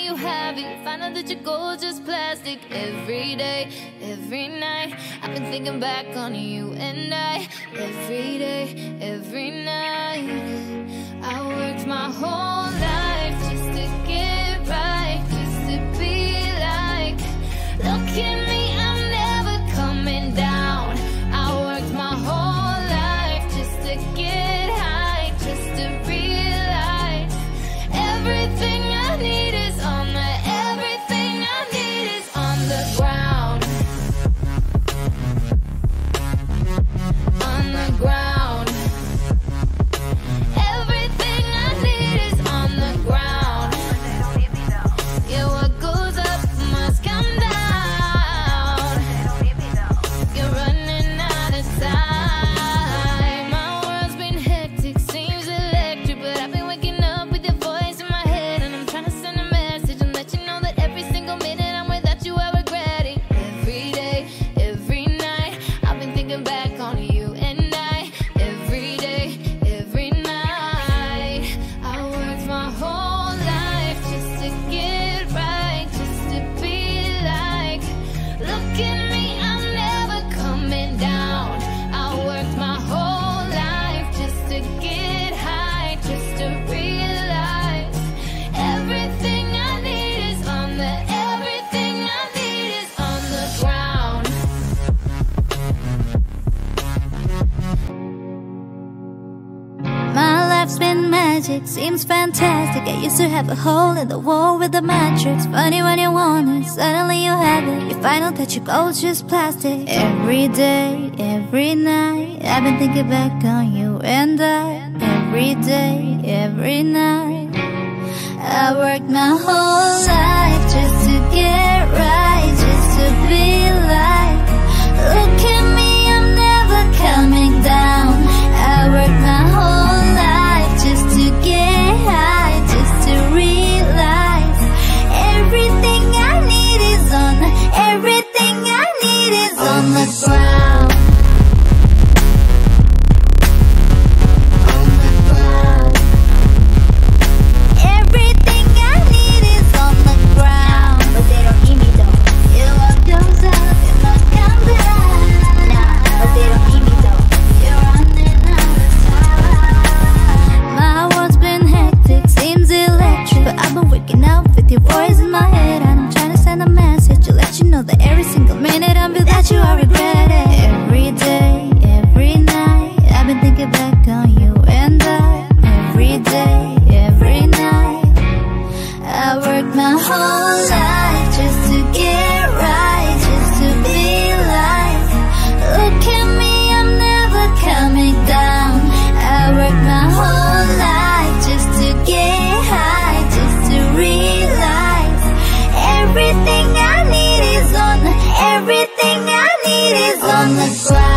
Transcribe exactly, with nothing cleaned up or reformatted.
you have it. Find out that your gold's just plastic. Every day, every night, I've been thinking back on you and I. Every day, every night, I worked my whole life just to get right, just to be like, look at me, I'm never coming down. I worked my whole life just to get high, just to realize everything I need is on the, everything I need is on the ground. On the ground. Everything I need is on the ground. Yeah, what goes up must come down. You're running out of time. My world's been hectic, seems electric, but I've been waking up with your voice in my head, and I'm trying to send a message and let you know that every single minute I'm without you, I regret it. Every day, every night, I've been thinking back on you and I. Every day, every night, I worked my whole life just to get right, just to be like, look at me, I'm never coming down. I worked my whole life just to get high, just to realize everything I need is on the, everything I need is on the ground. My life's been magic, seems fantastic. I used to have a hole in the wall with a mattress. Funny when you want it, suddenly you have it. You find out that your gold's just plastic. Every day, every night, I've been thinking back on you and I. Every day, every night, I worked my whole life just to get right, just to be like, look at me, I'm never coming down. I worked my whole life just to get high, just to realize everything I need is on, everything I need is on the ground. On the ground. Everything I need is on the ground. But they don't need me though. Yeah, what goes up, it must come down. Nah, but they don't need me though. You're running out of time. My world's been hectic, seems electric, but I've been waking up with your voice in my head, and I'm trying to send a message to let you know that every single minute I'm without you, I regret it. Every day, every night, I've been thinking back on you and I. Every day, every night, I worked my whole life just to get right, just to be like, look at me, I'm never coming down. I worked my whole life just to get high, just to realize everything I need is on, everything I need is on the ground.